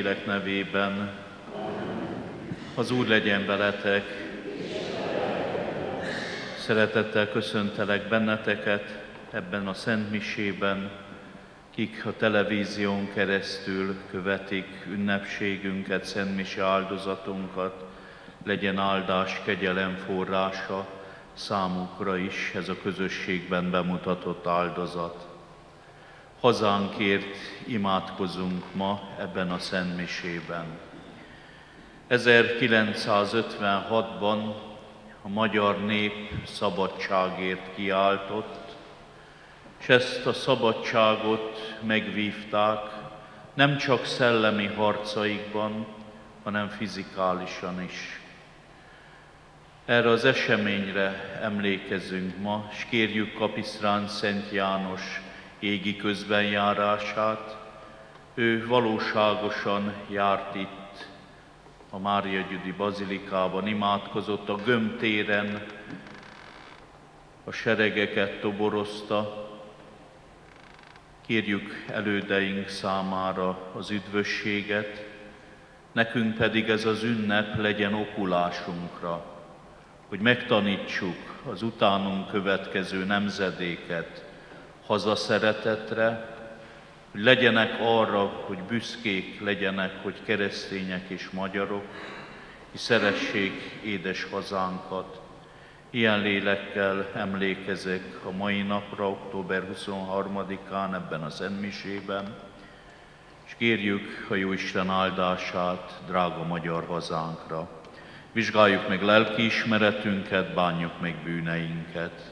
Szentlélek nevében. Az Úr legyen veletek. Szeretettel köszöntelek benneteket ebben a Szent Misében, kik a televízión keresztül követik ünnepségünket, Szent Mise áldozatunkat. Legyen áldás, kegyelem forrása számukra is ez a közösségben bemutatott áldozat. Hazánkért imádkozunk ma ebben a Szent Misében. 1956-ban a magyar nép szabadságért kiáltott, és ezt a szabadságot megvívták nem csak szellemi harcaikban, hanem fizikálisan is. Erre az eseményre emlékezünk ma, és kérjük Kapisztrán Szent János égi közbenjárását. Ő valóságosan járt itt, a Mária Gyüdi Bazilikában, imádkozott a gömbtéren, a seregeket toborozta. Kérjük elődeink számára az üdvösséget, nekünk pedig ez az ünnep legyen okulásunkra, hogy megtanítsuk az utánunk következő nemzedéket hazaszeretetre, hogy legyenek arra, hogy büszkék legyenek, hogy keresztények és magyarok, és szeressék édes hazánkat. Ilyen lélekkel emlékezek a mai napra, október 23-án ebben a Szent Misében, és kérjük a Jóisten áldását drága magyar hazánkra. Vizsgáljuk meg lelkiismeretünket, bánjuk meg bűneinket.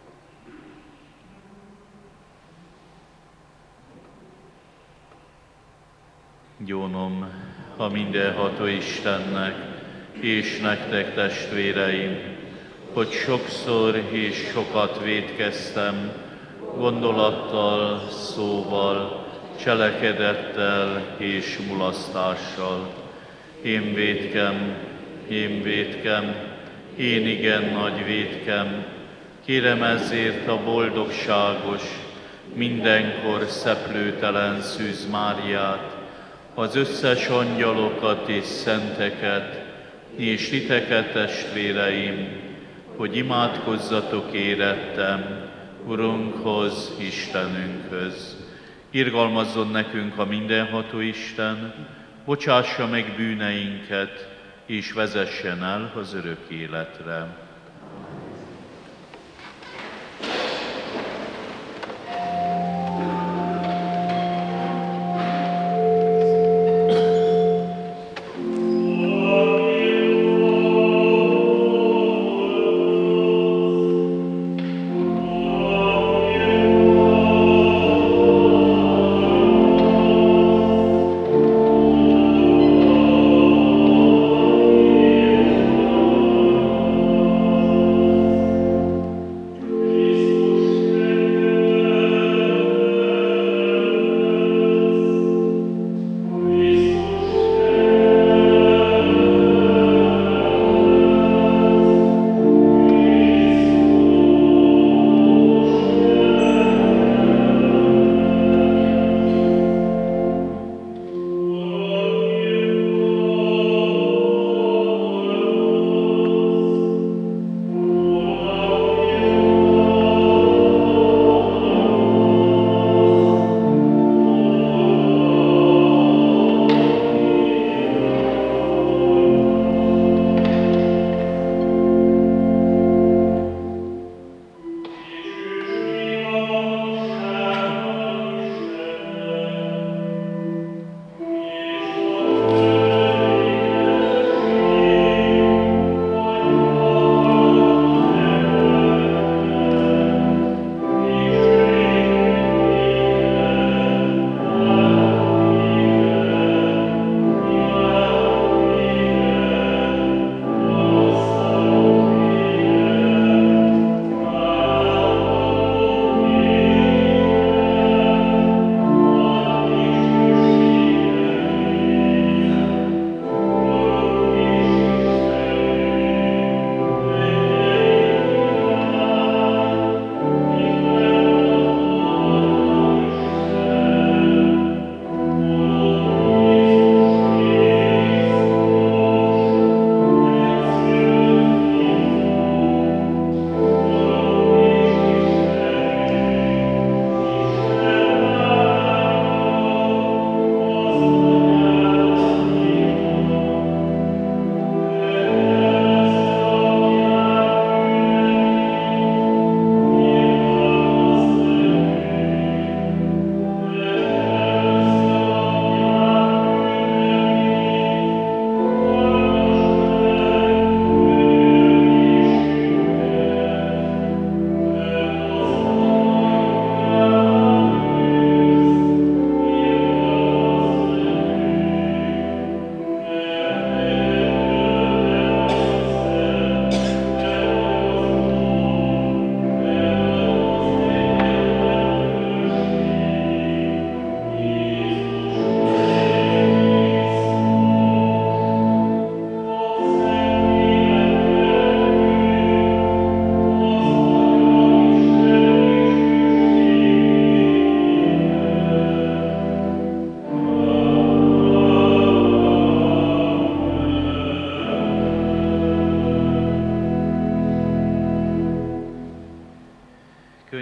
Gyónom a mindenható Istennek, és nektek, testvéreim, hogy sokszor és sokat vétkeztem, gondolattal, szóval, cselekedettel és mulasztással. Én vétkem, én igen nagy vétkem. Kérem ezért a boldogságos, mindenkor szeplőtelen Szűz Máriát, az összes angyalokat és szenteket, és titeket, testvéreim, hogy imádkozzatok érettem Urunkhoz, Istenünkhöz. Irgalmazzon nekünk a mindenható Isten, bocsássa meg bűneinket, és vezessen el az örök életre.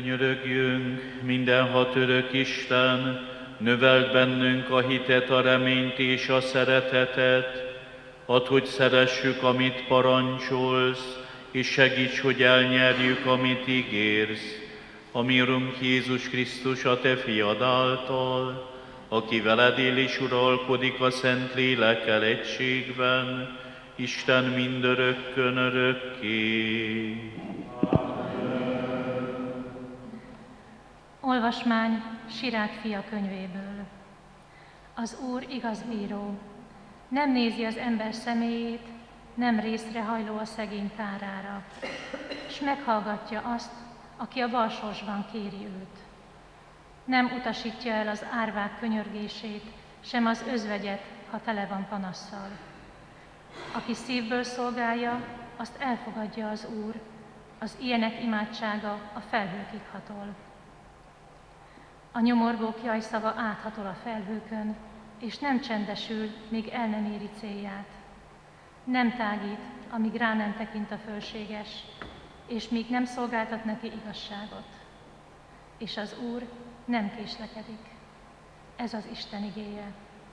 Könyörögjünk, mindenhat örök Isten, növeld bennünk a hitet, a reményt és a szeretetet, add, hogy szeressük, amit parancsolsz, és segíts, hogy elnyerjük, amit ígérsz. A mi Urunk Jézus Krisztus, a Te fiad által, aki veled él és uralkodik a Szent Lélekkel egységben, Isten mindörökkön örökké. Olvasmány Sirák fia könyvéből. Az Úr igaz bíró, nem nézi az ember személyét, nem részrehajló a szegény kárára, és meghallgatja azt, aki a bal sorsban kéri őt. Nem utasítja el az árvák könyörgését, sem az özvegyet, ha tele van panasszal. Aki szívből szolgálja, azt elfogadja az Úr, az ilyenek imádsága a felhőkig hatol. A nyomorgók jajszava áthatol a felhőkön, és nem csendesül, míg el nem éri célját. Nem tágít, amíg rá nem tekint a fölséges, és míg nem szolgáltat neki igazságot. És az Úr nem késlekedik. Ez az Isten igéje.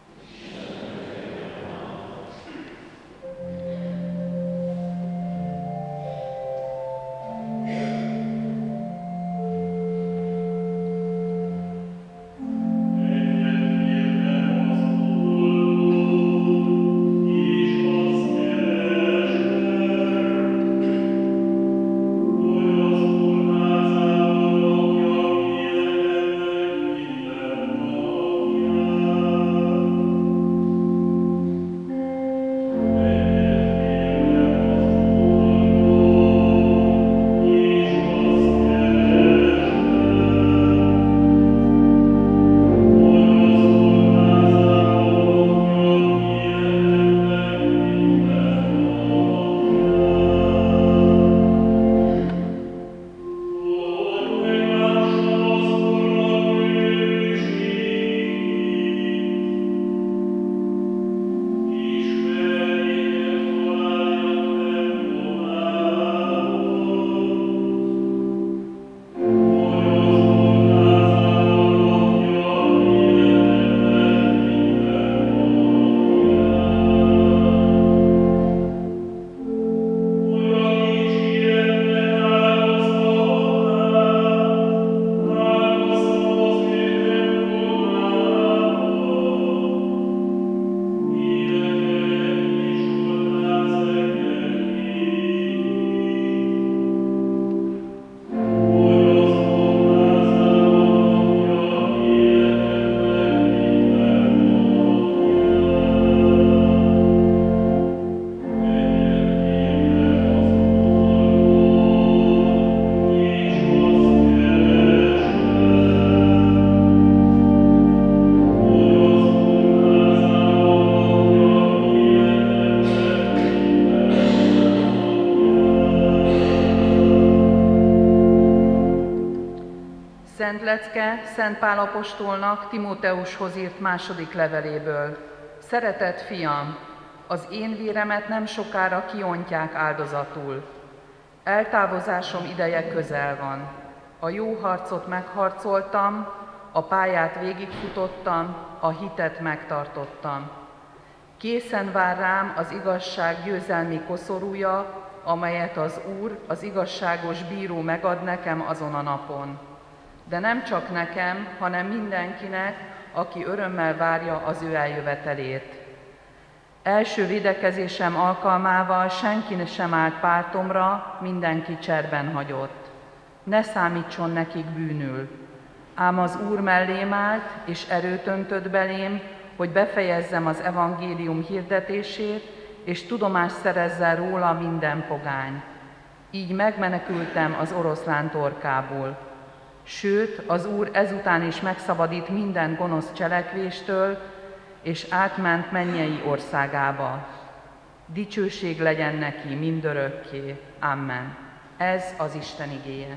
Szent lecke Szent Pál apostolnak Timóteushoz írt második leveléből. Szeretett fiam, az én véremet nem sokára kiontják áldozatul. Eltávozásom ideje közel van. A jó harcot megharcoltam, a pályát végigfutottam, a hitet megtartottam. Készen vár rám az igazság győzelmi koszorúja, amelyet az Úr, az igazságos bíró megad nekem azon a napon. De nem csak nekem, hanem mindenkinek, aki örömmel várja az ő eljövetelét. Első védekezésem alkalmával senki sem állt pártomra, mindenki cserben hagyott. Ne számítson nekik bűnül. Ám az Úr mellém állt, és erőt öntött belém, hogy befejezzem az evangélium hirdetését, és tudomást szerezzen róla minden pogány. Így megmenekültem az oroszlán torkából. Sőt, az Úr ezután is megszabadít minden gonosz cselekvéstől, és átment mennyei országába. Dicsőség legyen neki mindörökké. Amen. Ez az Isten igéje.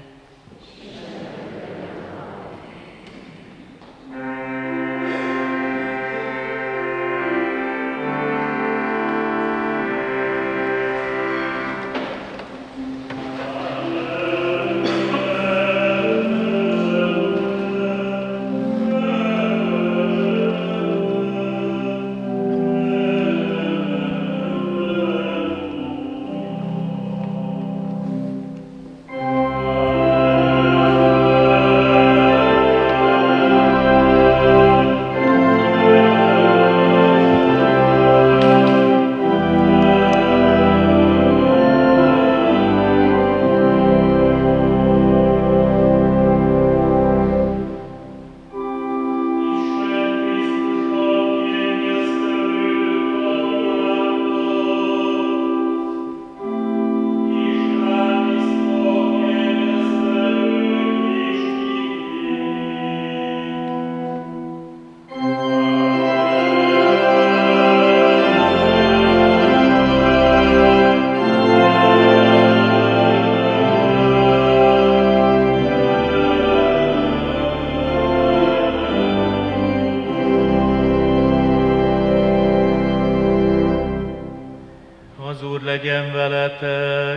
Az Úr legyen veletek!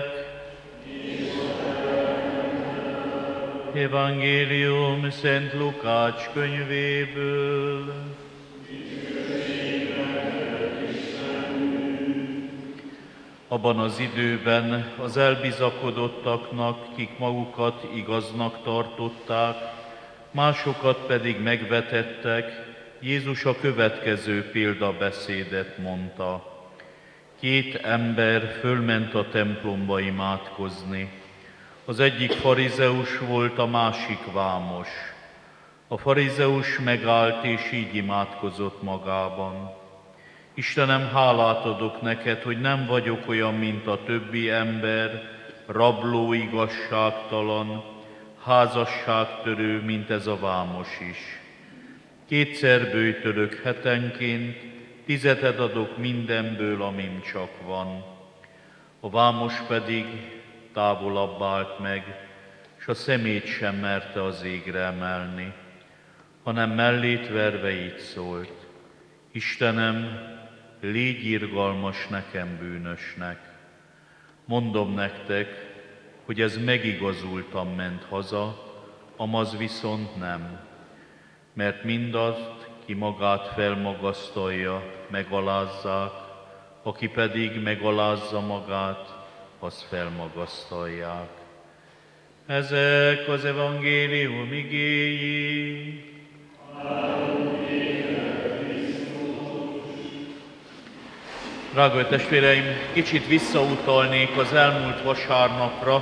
Evangélium Szent Lukács könyvéből. Abban az időben az elbizakodottaknak, kik magukat igaznak tartották, másokat pedig megvetettek, Jézus a következő példabeszédet mondta. 2 ember fölment a templomba imádkozni. Az egyik farizeus volt, a másik vámos. A farizeus megállt és így imádkozott magában. Istenem, hálát adok neked, hogy nem vagyok olyan, mint a többi ember, rabló, igazságtalan, házasságtörő, mint ez a vámos is. 2-szer böjtölök hetenként, 10 adok mindenből, amim csak van. A vámos pedig távolabb állt meg, s a szemét sem merte az égre emelni, hanem mellét verve így szólt: Istenem, légy irgalmas nekem, bűnösnek. Mondom nektek, hogy ez megigazultan ment haza, amaz viszont nem. Mert mindazt, ki magát felmagasztalja, megalázzák, aki pedig megalázza magát, azt felmagasztalják. Ezek az evangélium igéi. Drága testvéreim, kicsit visszautalnék az elmúlt vasárnapra.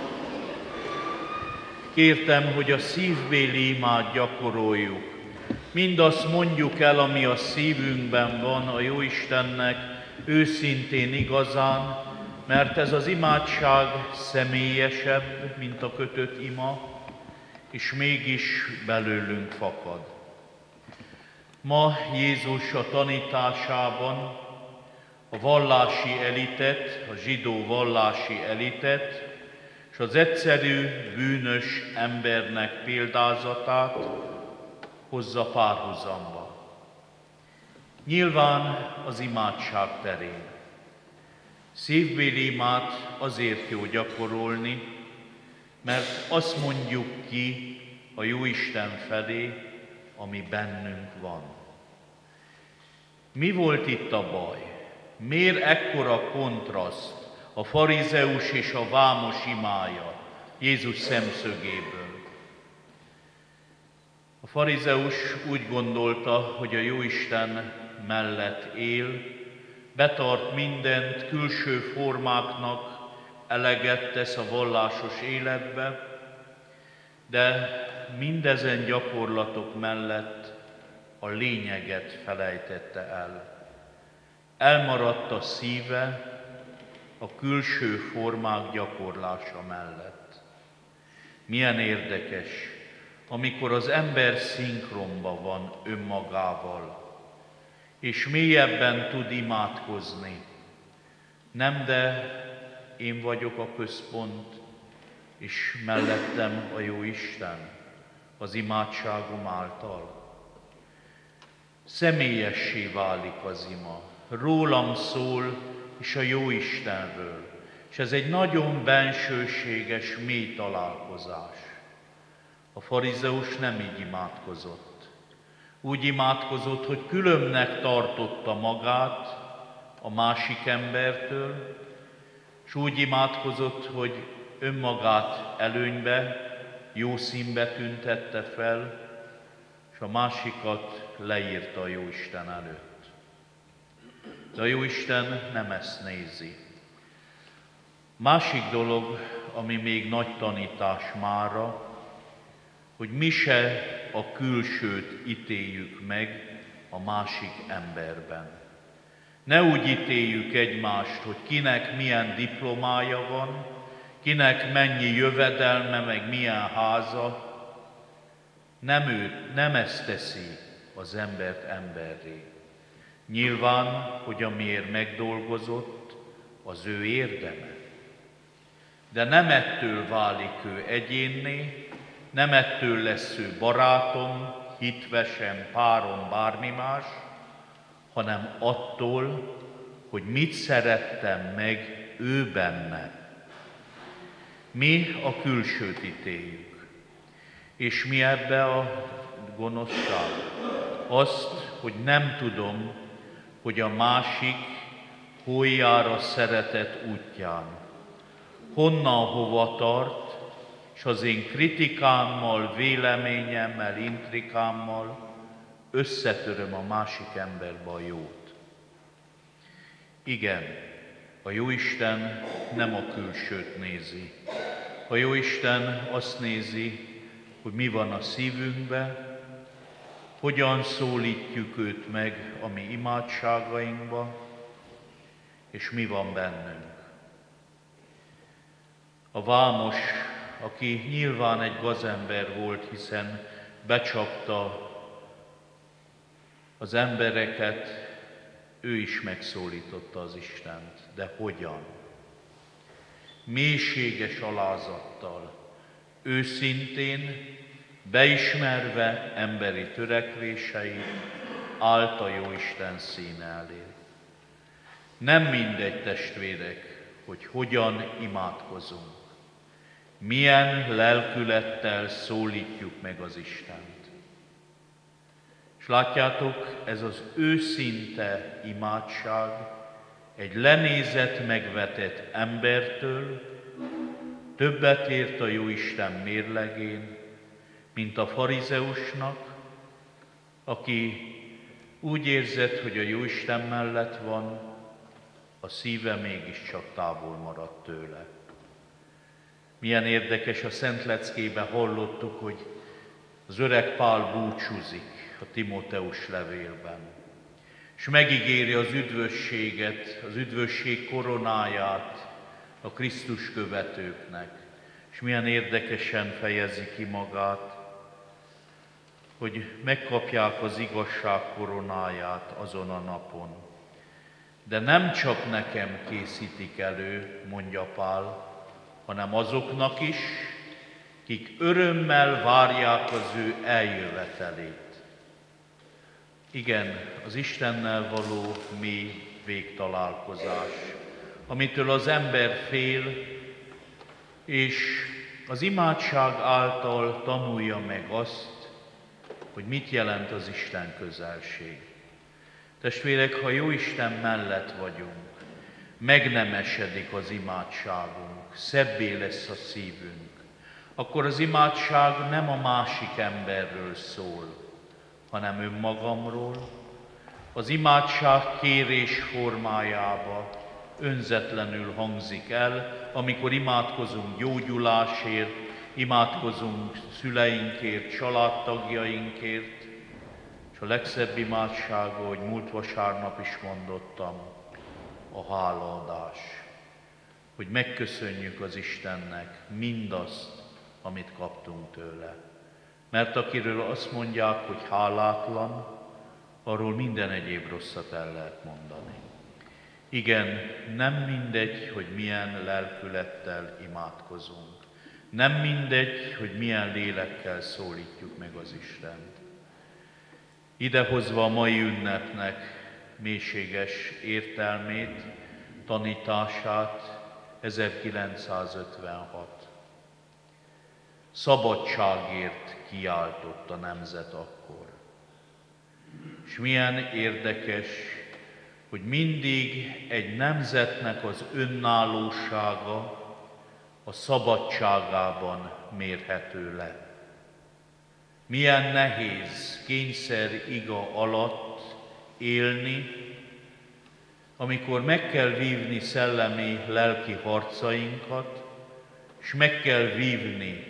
Kértem, hogy a szívbéli imát gyakoroljuk. Mindazt mondjuk el, ami a szívünkben van a Jóistennek, őszintén, igazán, mert ez az imádság személyesebb, mint a kötött ima, és mégis belőlünk fakad. Ma Jézus a tanításában a vallási elitet, a zsidó vallási elitet, és az egyszerű, bűnös embernek példázatát hozza párhuzamba. Nyilván az imádság terén. Szívbéli imát azért jó gyakorolni, mert azt mondjuk ki a Jóisten felé, ami bennünk van. Mi volt itt a baj? Miért ekkora kontraszt a farizeus és a vámos imája Jézus szemszögéből? A farizeus úgy gondolta, hogy a Jóisten mellett él, betart mindent, külső formáknak eleget tesz a vallásos életbe, de mindezen gyakorlatok mellett a lényeget felejtette el. Elmaradt a szíve a külső formák gyakorlása mellett. Milyen érdekes, amikor az ember szinkronban van önmagával, és mélyebben tud imádkozni. Nem, de én vagyok a központ, és mellettem a Jóisten az imádságom által. Személyessé válik az ima. Rólam szól, és a Jóistenről. És ez egy nagyon bensőséges, mély találkozás. A farizeus nem így imádkozott. Úgy imádkozott, hogy különbnek tartotta magát a másik embertől, és úgy imádkozott, hogy önmagát előnybe, jó színbe tüntette fel, és a másikat leírta a Jóisten előtt. De a Jóisten nem ezt nézi. Másik dolog, ami még nagy tanítás mára, hogy mi se a külsőt ítéljük meg a másik emberben. Ne úgy ítéljük egymást, hogy kinek milyen diplomája van, kinek mennyi jövedelme, meg milyen háza. Nem ezt teszi az embert emberré. Nyilván, hogy amiért megdolgozott, az ő érdeme. De nem ettől válik ő egyénné, nem ettől lesz ő barátom, hitvesem, párom, bármi más, hanem attól, hogy mit szerettem meg ő benne. Mi a külsőt ítéljük, és mi ebbe a gonoszság? Azt, hogy nem tudom, hogy a másik hol jár a szeretet útján, honnan hova tart, és az én kritikámmal, véleményemmel, intrikámmal összetöröm a másik emberbe a jót. Igen, a Jóisten nem a külsőt nézi. A Jóisten azt nézi, hogy mi van a szívünkben, hogyan szólítjuk őt meg a mi imádságainkba, és mi van bennünk. A vámos, aki nyilván egy gazember volt, hiszen becsapta az embereket, ő is megszólította az Istent. De hogyan? Mélységes alázattal, őszintén, beismerve emberi törekvéseit, állt a Jóisten színe elé. Nem mindegy, testvérek, hogy hogyan imádkozunk, milyen lelkülettel szólítjuk meg az Istent. És látjátok, ez az őszinte imádság egy lenézett, megvetett embertől többet ért a Jóisten mérlegén, mint a farizeusnak, aki úgy érzett, hogy a Jóisten mellett van, a szíve mégiscsak távol maradt tőle. Milyen érdekes, a Szent Leckében hallottuk, hogy az öreg Pál búcsúzik a Timóteus levélben, és megígéri az üdvösséget, az üdvösség koronáját a Krisztus követőknek. És milyen érdekesen fejezi ki magát, hogy megkapják az igazság koronáját azon a napon. De nem csak nekem készítik elő, mondja Pál, hanem azoknak is, kik örömmel várják az ő eljövetelét. Igen, az Istennel való mély végtalálkozás, amitől az ember fél, és az imádság által tanulja meg azt, hogy mit jelent az Isten közelség. Testvérek, ha Jóisten mellett vagyunk, megnemesedik az imádságunk, szebbé lesz a szívünk, akkor az imádság nem a másik emberről szól, hanem önmagamról. Az imádság kérés formájába önzetlenül hangzik el, amikor imádkozunk gyógyulásért, imádkozunk szüleinkért, családtagjainkért, és a legszebb imádság, ahogy múlt vasárnap is mondottam, a hálaadás. Hogy megköszönjük az Istennek mindazt, amit kaptunk tőle. Mert akiről azt mondják, hogy hálátlan, arról minden egyéb rosszat el lehet mondani. Igen, nem mindegy, hogy milyen lelkülettel imádkozunk. Nem mindegy, hogy milyen lélekkel szólítjuk meg az Istent. Idehozva a mai ünnepnek mélységes értelmét, tanítását, 1956. Szabadságért kiáltott a nemzet akkor. És milyen érdekes, hogy mindig egy nemzetnek az önállósága a szabadságában mérhető le. Milyen nehéz kényszer iga alatt élni, amikor meg kell vívni szellemi, lelki harcainkat, és meg kell vívni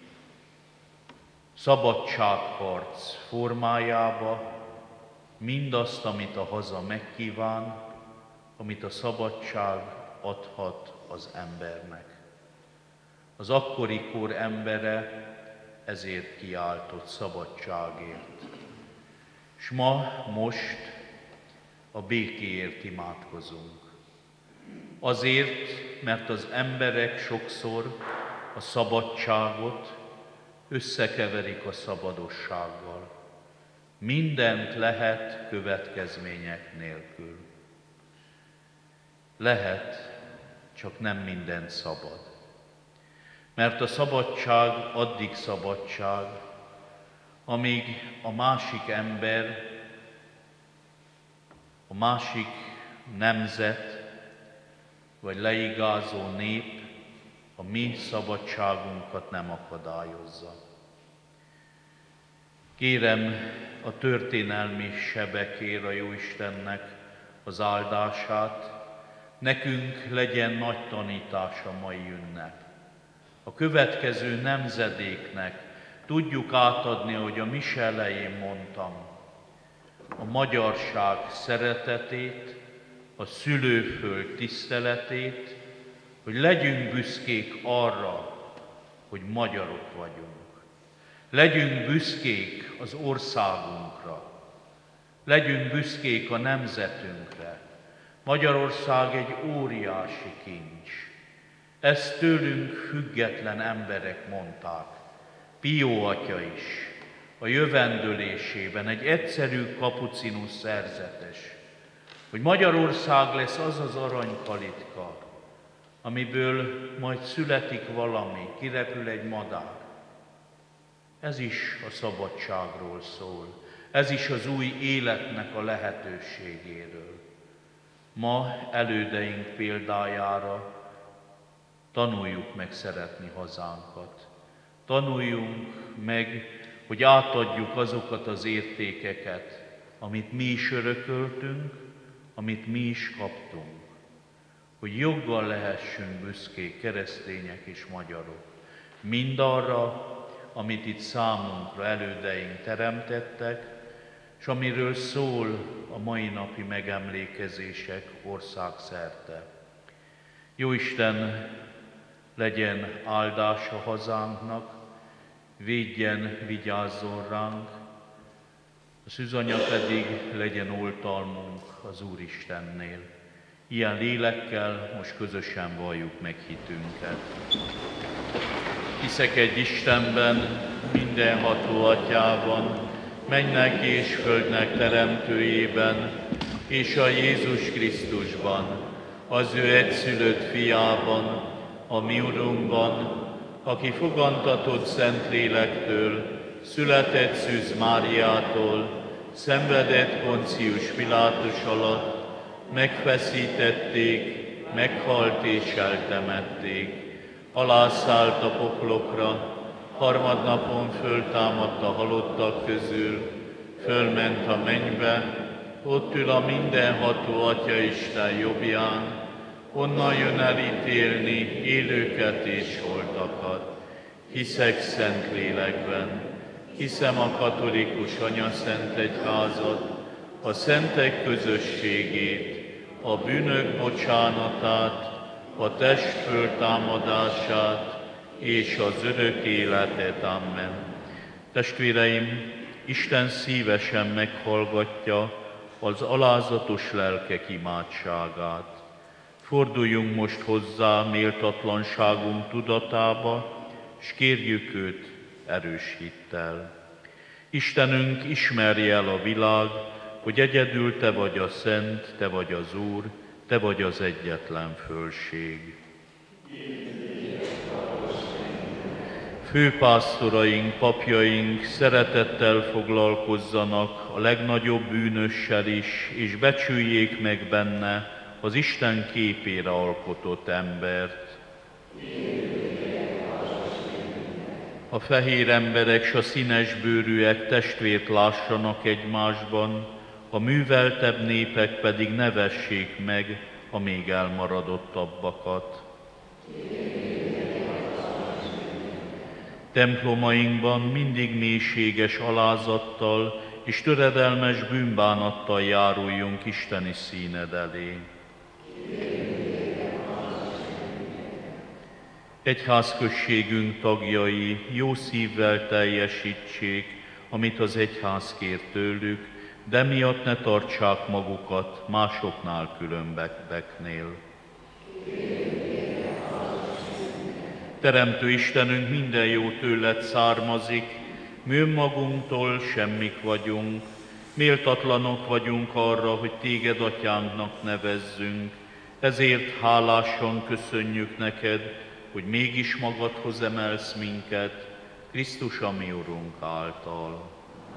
szabadságharc formájába mindazt, amit a haza megkíván, amit a szabadság adhat az embernek. Az akkori kor embere ezért kiáltott szabadságért. És most a békéért imádkozunk. Azért, mert az emberek sokszor a szabadságot összekeverik a szabadossággal. Mindent lehet következmények nélkül. Lehet, csak nem mindent szabad. Mert a szabadság addig szabadság, amíg a másik ember, a másik nemzet, vagy leigázó nép a mi szabadságunkat nem akadályozza. Kérem a történelmi sebekért a Jóistennek az áldását, nekünk legyen nagy tanítás a mai ünnep. A következő nemzedéknek tudjuk átadni, ahogy a mise elején mondtam, a magyarság szeretetét, a szülőföld tiszteletét, hogy legyünk büszkék arra, hogy magyarok vagyunk. Legyünk büszkék az országunkra. Legyünk büszkék a nemzetünkre. Magyarország egy óriási kincs. Ezt tőlünk független emberek mondták. Pió atya is a jövendőlésében, egy egyszerű kapucinus szerzetes, hogy Magyarország lesz az az aranykalitka, amiből majd születik valami, kirepül egy madár. Ez is a szabadságról szól, ez is az új életnek a lehetőségéről. Ma elődeink példájára tanuljuk meg szeretni hazánkat. Tanuljunk meg, hogy átadjuk azokat az értékeket, amit mi is örököltünk, amit mi is kaptunk. Hogy joggal lehessünk büszkék keresztények és magyarok. Mindarra, amit itt számunkra elődeink teremtettek, és amiről szól a mai napi megemlékezések országszerte. Jóisten legyen áldás a hazánknak, védjen, vigyázzon ránk, a szűzanya pedig legyen oltalmunk az Úristennél. Ilyen lélekkel most közösen valljuk meg hitünket. Hiszek egy Istenben, mindenható Atyában, mennek és földnek teremtőjében, és a Jézus Krisztusban, az ő egyszülött fiában, a mi Urunkban, aki fogantatott Szentlélektől, született Szűz Máriától, szenvedett Poncius Pilátus alatt, megfeszítették, meghalt és eltemették, alászállt a poklokra, harmadnapon föltámadt a halottak közül, fölment a mennybe, ott ül a mindenható Atya Isten jobbján, onnan jön elítélni élőket és holtakat. Hiszek Szentlélekben, hiszem a katolikus anyaszent egyházat, a szentek közösségét, a bűnök bocsánatát, a test föltámadását és az örök életet. Amen. Testvéreim, Isten szívesen meghallgatja az alázatos lelkek imádságát. Forduljunk most hozzá méltatlanságunk tudatába, és kérjük őt erős hittel. Istenünk, ismerje el a világ, hogy egyedül Te vagy a Szent, Te vagy az Úr, Te vagy az egyetlen fölség. Főpásztoraink, papjaink szeretettel foglalkozzanak a legnagyobb bűnössel is, és becsüljék meg benne az Isten képére alkotott embert. A fehér emberek s a színes bőrűek testvért lássanak egymásban, a műveltebb népek pedig ne vessék meg a még elmaradottabbakat. Templomainkban mindig mélységes alázattal és töredelmes bűnbánattal járuljunk isteni színed elé. Egyházközségünk tagjai jó szívvel teljesítsék, amit az egyház kér tőlük, de miatt ne tartsák magukat másoknál különbeknél. Teremtő Istenünk, minden jó tőled származik, mi önmagunktól semmik vagyunk, méltatlanok vagyunk arra, hogy téged atyánknak nevezzünk, Ezért hálásan köszönjük neked, hogy mégis magadhoz emelsz minket, Krisztus a mi Urunk által.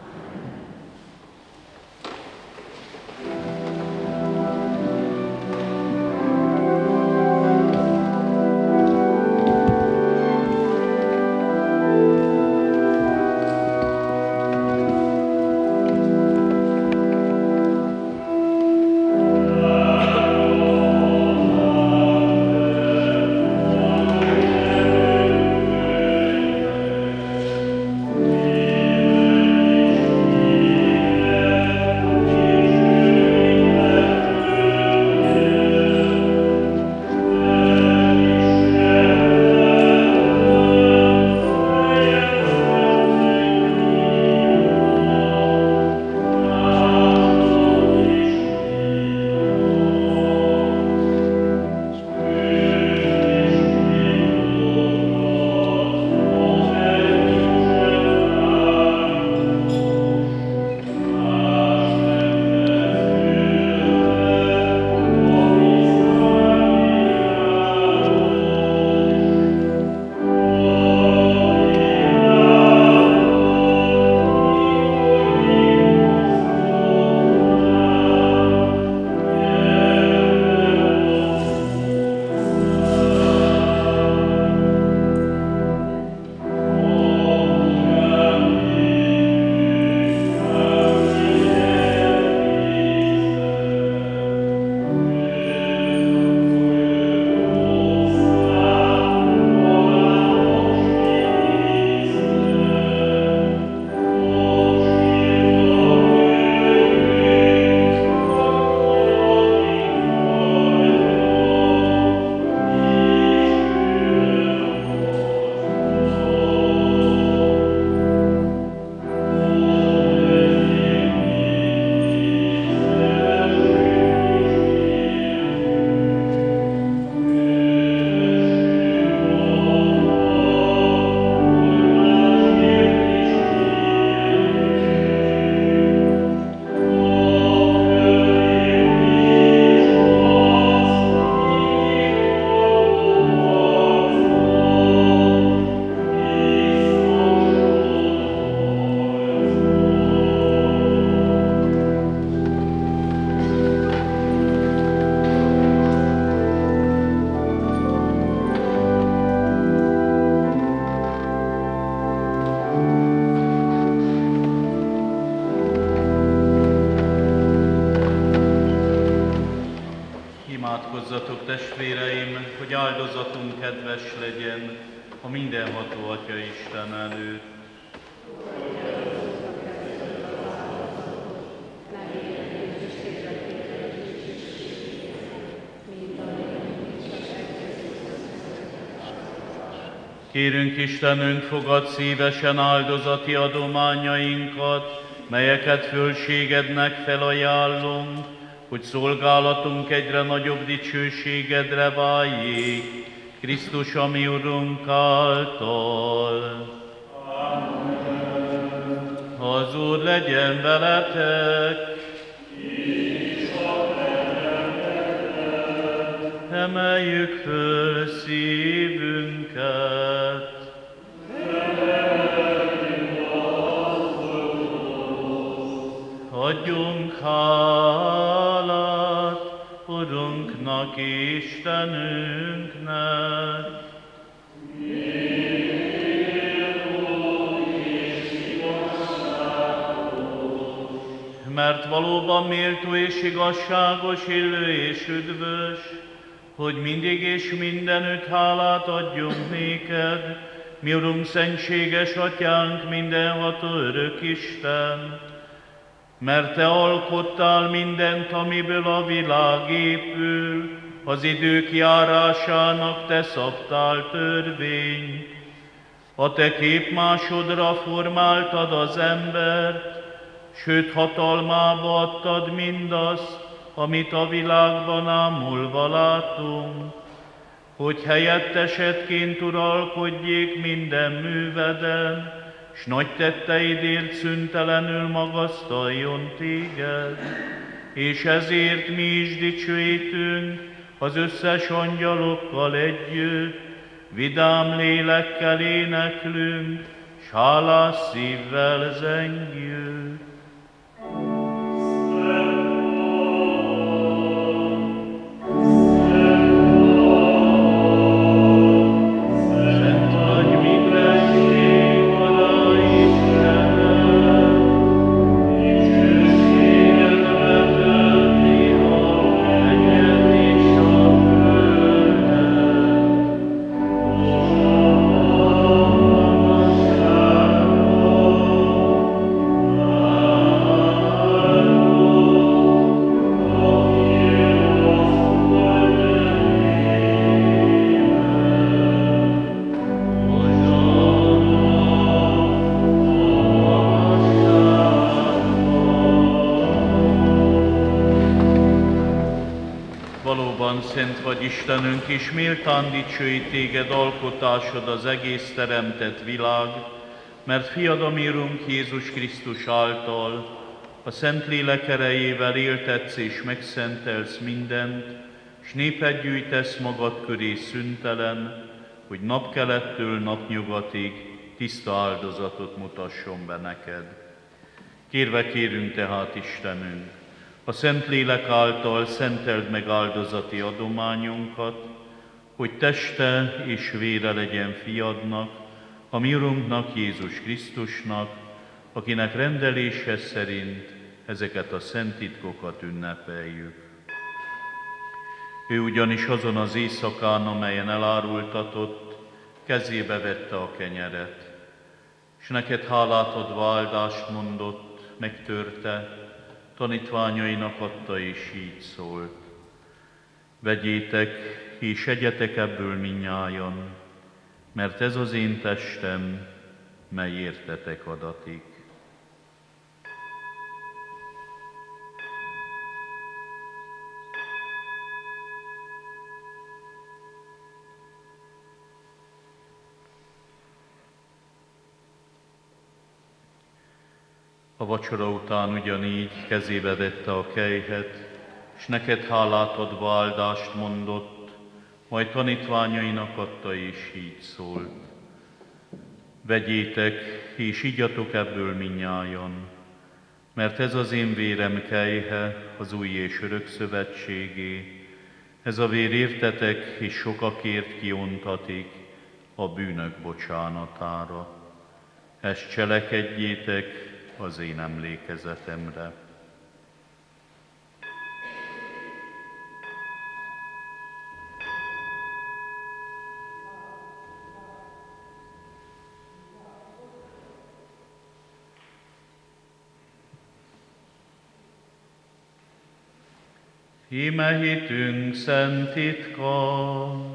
Imádkozzatok, testvéreim, hogy áldozatunk kedves legyen a mindenható Atya Isten előtt. Kérünk Istenünk, fogadd szívesen áldozati adományainkat, melyeket fölségednek felajánlunk, hogy szolgálatunk egyre nagyobb dicsőségedre váljék, Krisztus a mi Urunk által. Amen. Az Úr legyen veletek! Emeljük föl szívünket! Adjunk hálát Urunknak, Istenünknek! Mert valóban méltó és igazságos, illő és üdvös, hogy mindig és mindenütt hálát adjunk néked, mi Urunk, szentséges Atyánk, mindenható örök Isten, mert Te alkottál mindent, amiből a világ épül, az idők járásának Te szabtál törvényt. A Te képmásodra formáltad az embert, sőt hatalmába adtad mindazt, amit a világban ámulva látunk, hogy helyettesedként uralkodjék minden műveden, s nagy tetteidért szüntelenül magasztaljon téged, és ezért mi is dicsőítünk az összes angyalokkal együtt, vidám lélekkel éneklünk, s hálás szívvel zengjük. Szent vagy Istenünk, és méltán dicsőít téged alkotásod az egész teremtett világ, mert fiad, a mi Urunk Jézus Krisztus által, a Szentlélek erejével éltetsz és megszentelsz mindent, s népet gyűjtesz magad köré szüntelen, hogy napkelettől napnyugatig tiszta áldozatot mutasson be neked. Kérve kérünk tehát, Istenünk, a Szentlélek által szenteld meg áldozati adományunkat, hogy teste és vére legyen fiadnak, a mi Urunknak, Jézus Krisztusnak, akinek rendelése szerint ezeket a szent titkokat ünnepeljük. Ő ugyanis azon az éjszakán, amelyen elárultatott, kezébe vette a kenyeret, és neked hálát adva áldást mondott, megtörte, tanítványainak adta, és így szólt: vegyétek, és egyetek ebből mindnyájan, mert ez az én testem, mely értetek adatik. A vacsora után ugyanígy kezébe vette a kelyhet, s neked hálát adva áldást mondott, majd tanítványainak adta, és így szólt: vegyétek, és igyatok ebből mindnyájan, mert ez az én vérem kelyhe, az új és örök szövetségé, ez a vér értetek és sokakért kiontatik a bűnök bocsánatára. Ezt cselekedjétek az én emlékezetemre. Íme hitünk szent titka.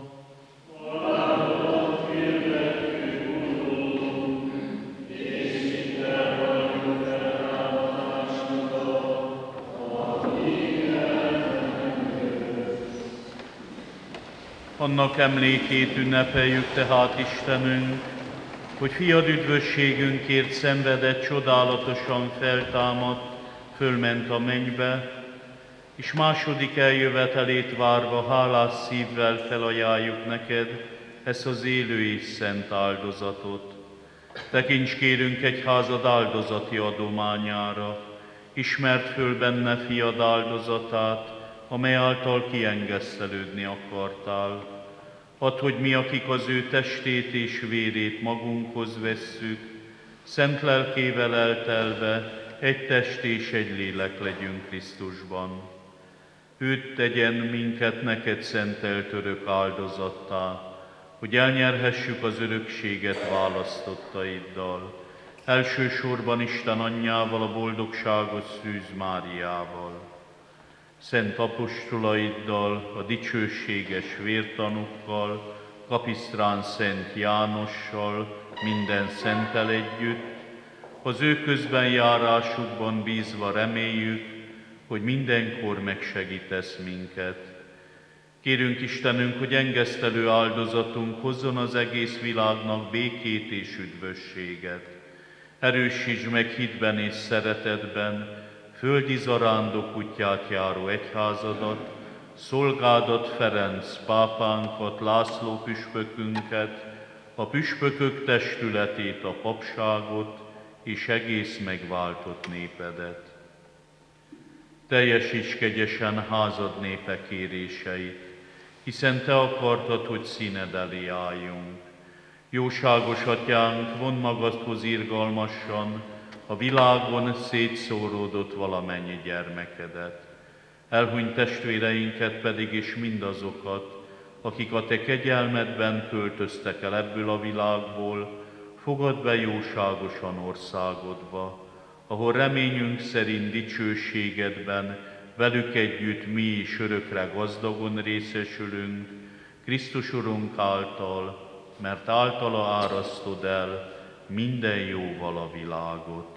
Annak emlékét ünnepeljük tehát, Istenünk, hogy fiad üdvösségünkért szenvedett, csodálatosan feltámadt, fölment a mennybe, és második eljövetelét várva hálás szívvel felajánljuk neked ezt az élő és szent áldozatot. Tekints kérünk egyházad áldozati adományára, ismerd föl benne fiad áldozatát, amely által kiengesztelődni akartál. Add, hogy mi, akik az ő testét és vérét magunkhoz vesszük, szent lelkével eltelve egy test és egy lélek legyünk Krisztusban. Őt tegyen minket neked szentelt örök áldozattá, hogy elnyerhessük az örökséget választottaiddal, elsősorban Isten anyjával, a boldogságos Szűz Máriával, szent apostolaiddal, a dicsőséges vértanukkal, Kapisztrán Szent Jánossal, minden szenttel együtt, az ő közben járásukban bízva reméljük, hogy mindenkor megsegítesz minket. Kérünk Istenünk, hogy engesztelő áldozatunk hozzon az egész világnak békét és üdvösséget. Erősítsd meg hitben és szeretetben földi zarándok útját járó egyházadat, szolgádat Ferenc pápánkat, László püspökünket, a püspökök testületét, a papságot és egész megváltott népedet. Teljesíts kegyesen házad népe kéréseit, hiszen Te akartad, hogy színed elé álljunk. Jóságos Atyánk, vondd magadhoz irgalmasan a világon szétszóródott valamennyi gyermekedet. Elhunyt testvéreinket pedig és mindazokat, akik a Te kegyelmedben költöztek el ebből a világból, fogadd be jóságosan országodba, ahol reményünk szerint dicsőségedben velük együtt mi is örökre gazdagon részesülünk, Krisztus Urunk által, mert általa árasztod el minden jóval a világot.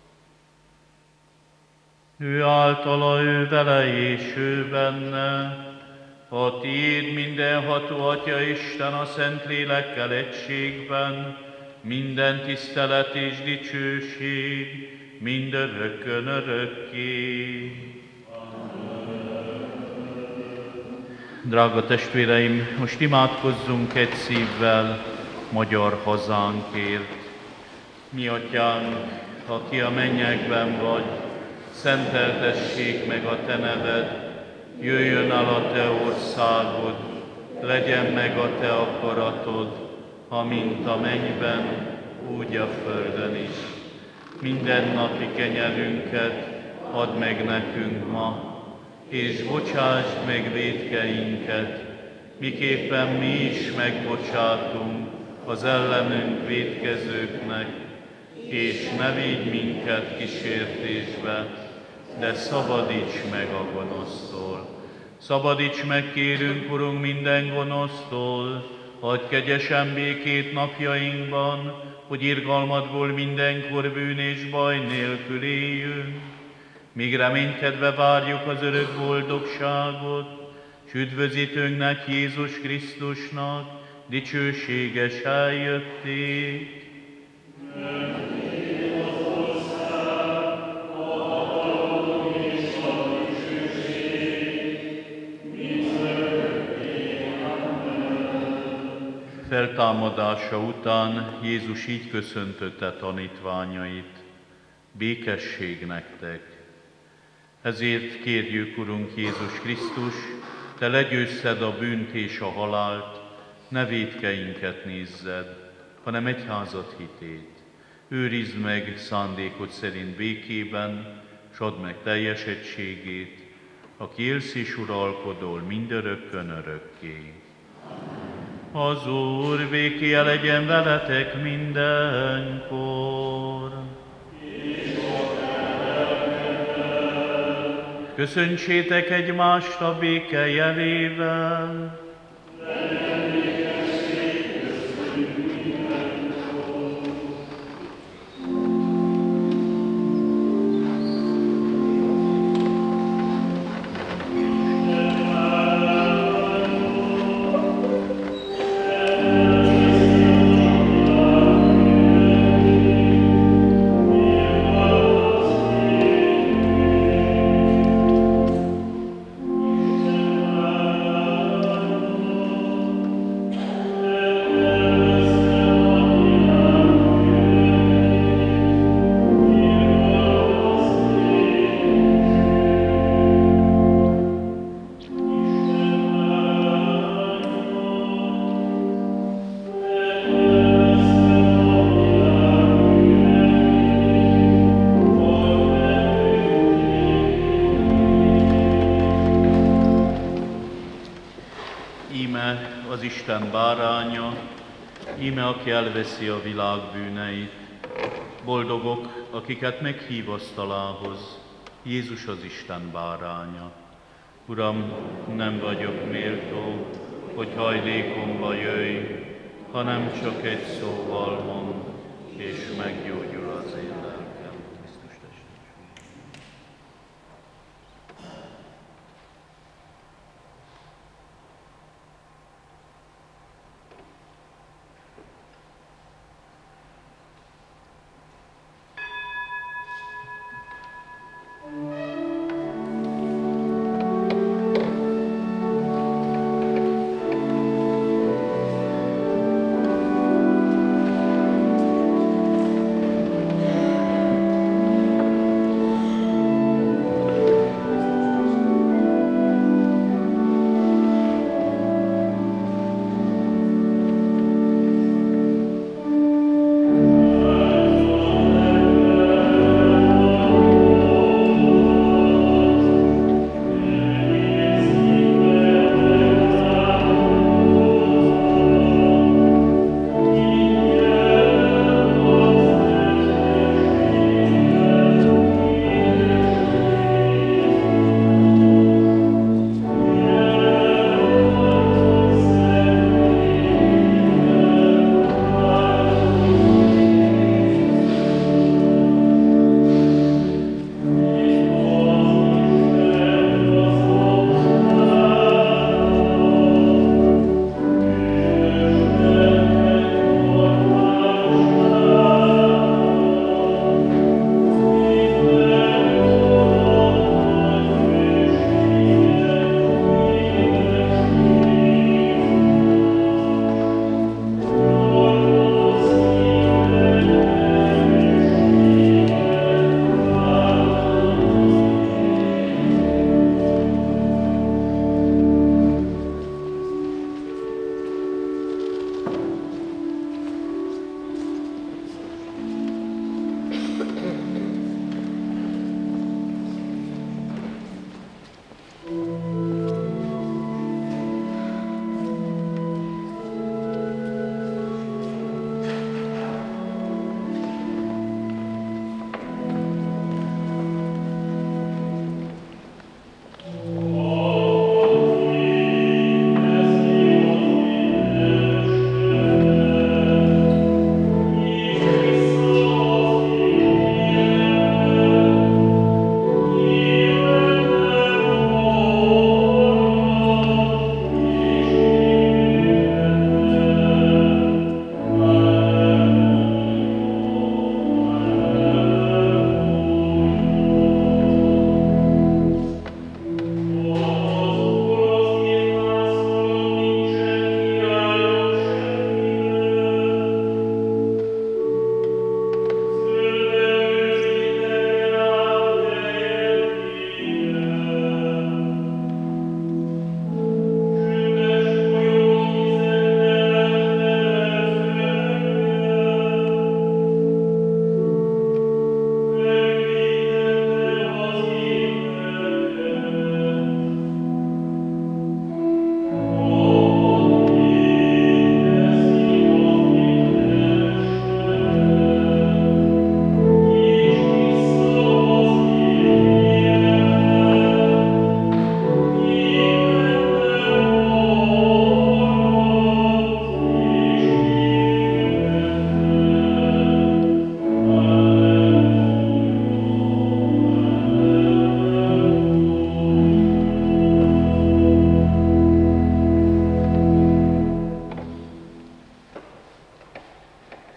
Ő általa, ő vele és ő benne, a Tiéd mindenható Atya Isten a Szentlélekkel egységben, minden tisztelet és dicsőség, mindörökkön örökké. Drága testvéreim, most imádkozzunk egy szívvel magyar hazánkért. Mi Atyánk, aki a mennyekben vagy, szenteltessék meg a Te neved, jöjjön el a Te országod, legyen meg a Te akaratod, amint a mennyben, úgy a földön is. Mindennapi kenyerünket add meg nekünk ma, és bocsásd meg vétkeinket, miképpen mi is megbocsátunk az ellenünk vétkezőknek, és ne vigy minket kísértésbe, de szabadíts meg a gonosztól. Szabadíts meg, kérünk, Urunk, minden gonosztól, adj kegyesen békét napjainkban, hogy irgalmadból mindenkor bűn és baj nélkül éljünk, míg reménykedve várjuk az örök boldogságot, s üdvözítőnknek, Jézus Krisztusnak dicsőséges eljöttét. Feltámadása után Jézus így köszöntötte tanítványait: békesség nektek! Ezért kérjük, Urunk Jézus Krisztus, Te legyőzzed a bűnt és a halált, ne vétkeinket nézzed, hanem egyházad hitét. Őrizd meg szándékod szerint békében, s add meg teljes egységét, aki élsz és uralkodol mindörökkön örökké. Az Úr békéje legyen veletek mindenkor. Köszöntsétek egymást a béke jelével. Isten báránya, íme aki elveszi a világ bűneit. Boldogok, akiket meghív asztalához, Jézus az Isten báránya. Uram, nem vagyok méltó, hogy hajlékomba jöjj, hanem csak egy szóval mondd, és meggyógyul az én lelkem. Krisztus testvére.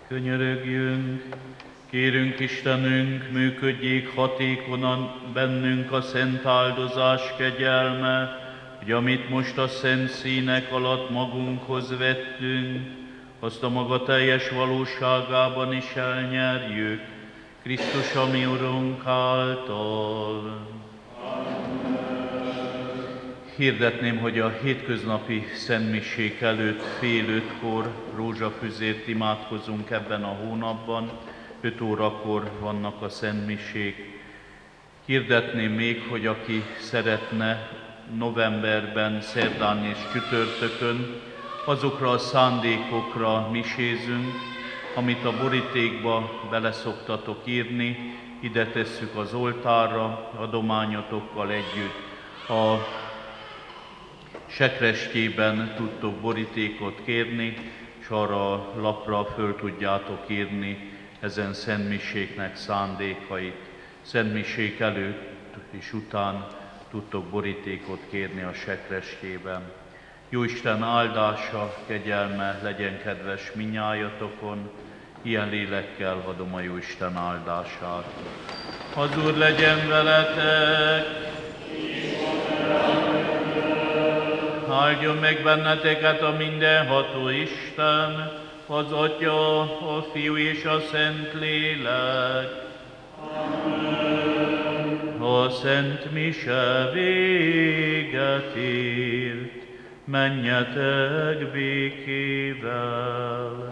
Könyörögjünk, kérünk Istenünk, működjék hatékonyan bennünk a szent áldozás kegyelme, hogy amit most a szent színek alatt magunkhoz vettünk, azt a maga teljes valóságában is elnyerjük, Krisztus a mi Urunk által. Hirdetném, hogy a hétköznapi szentmisék előtt fél 5-kor rózsafüzért imádkozunk ebben a hónapban, 5 órakor vannak a szentmisék. Hirdetném még, hogy aki szeretne novemberben, szerdán és csütörtökön, azokra a szándékokra misézünk, amit a borítékba beleszoktatok írni, ide tesszük az oltárra, adományotokkal együtt. A sekrestjében tudtok borítékot kérni, és arra a lapra föl tudjátok írni ezen szentmiséknek szándékait. Szentmisék előtt és után tudtok borítékot kérni a sekrestjében. Jóisten áldása, kegyelme legyen kedves minnyájatokon, ilyen lélekkel adom a Jóisten áldását. Az Úr legyen veletek! Áldjon meg benneteket a mindenható Isten, az Atya, a Fiú és a Szentlélek. Amen. A Szent Mise véget ért, menjetek békével.